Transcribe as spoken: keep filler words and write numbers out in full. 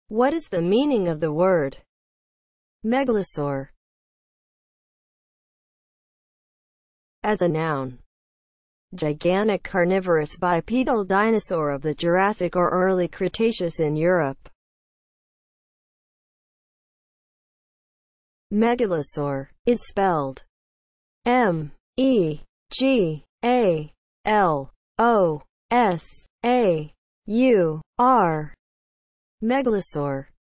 What is the meaning of the word megalosaur as a noun? Gigantic carnivorous bipedal dinosaur of the Jurassic or early Cretaceous in Europe. Megalosaur is spelled M E G A L O S A U R. Megalosaur